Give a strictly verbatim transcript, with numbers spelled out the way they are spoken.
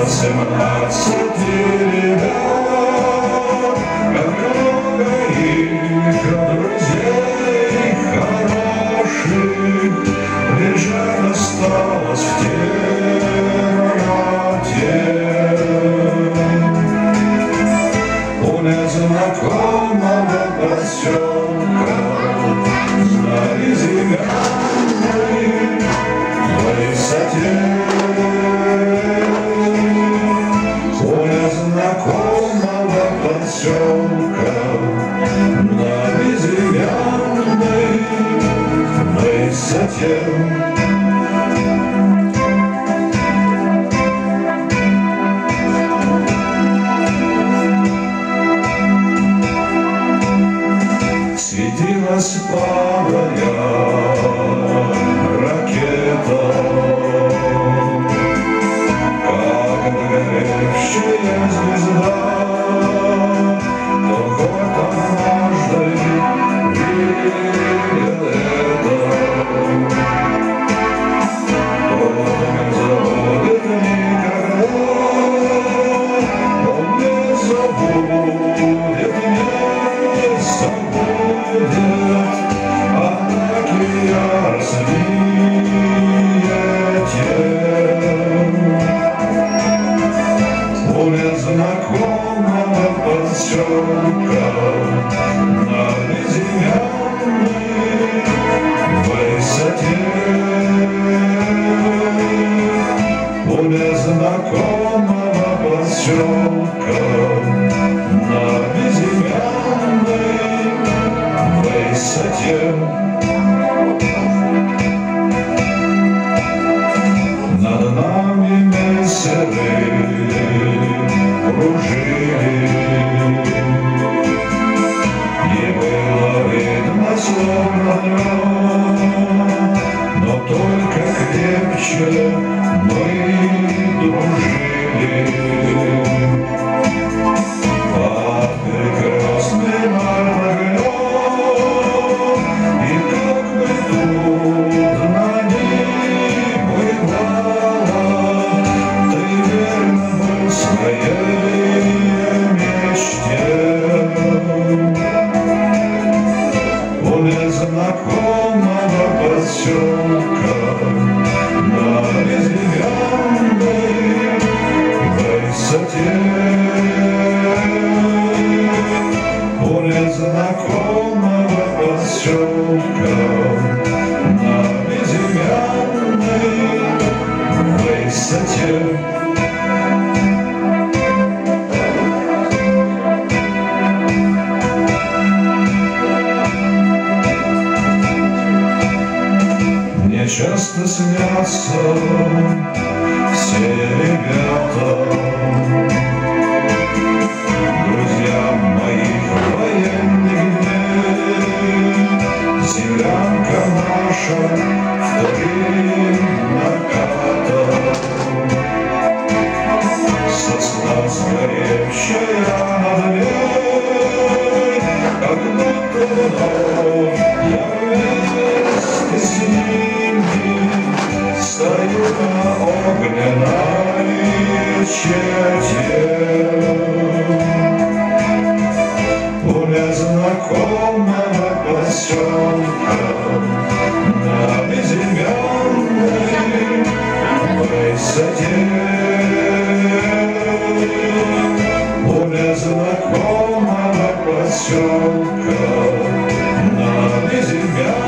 семнадцати ребят, как много их друзей хороших лежат осталось в темноте. У незнакомого поселка знали зеленой высоте. У незнакомого поселка на безымянной высоте. Светилась парая ракета, как горящая звезда, то хоть однажды видел это, тот не забудет никогда, он не забудет, не забудет, однако яростнее тем. У незнакомого поселка на безымянной высоте. У незнакомого поселка на безымянной высоте. Над нами мессеры кружили, не было видно словно днем, но только крепче мы дружили. Под прекрасным огнем, и как мы тут на ней бывало, ты верно был своей мечте. У незнакомого поселка на безымянной высоте. У незнакомого поселка на безымянной высоте. Мне часто снятся все ребята, друзья моих военных дней. Землянка наша вторым накатом, сосна сгоревшая над ней, как будто вновь я вместе с ними стою на огненной чете. У незнакомого поселка на безымянной высоте. У незнакомого поселка на безымянной